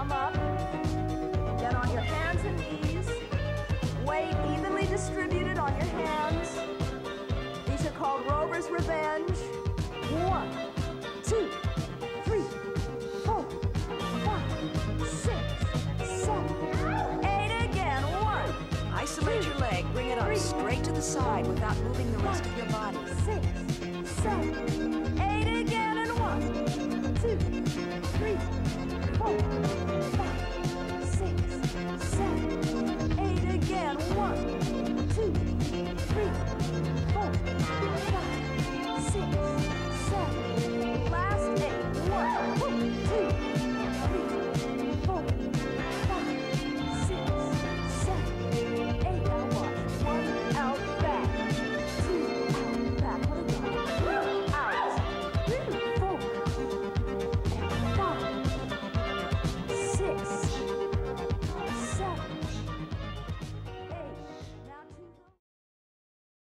come up, get on your hands and knees, weight evenly distributed on your hands. These are called Rover's Revenge. 1, 2, 3, 4, 5, 6, 7, 8 again. 1. Isolate your leg, bring it up straight to the side without moving the rest of your body. 6, 7, 8 again, and 1, 2, 3, 4.